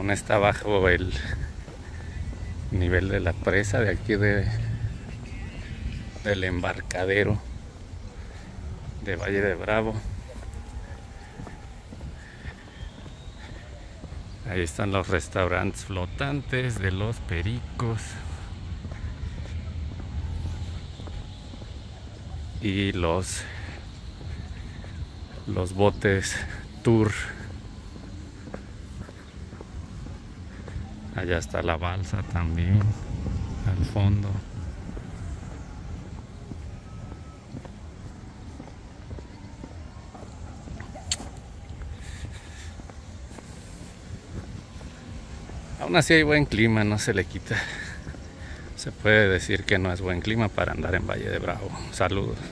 Aún está bajo el nivel de la presa de aquí del embarcadero de Valle de Bravo. Ahí están los restaurantes flotantes de los Pericos y los botes tour. Allá está la balsa también al fondo. Aún así hay buen clima, no se le quita. Se puede decir que no es buen clima para andar en Valle de Bravo. Saludos.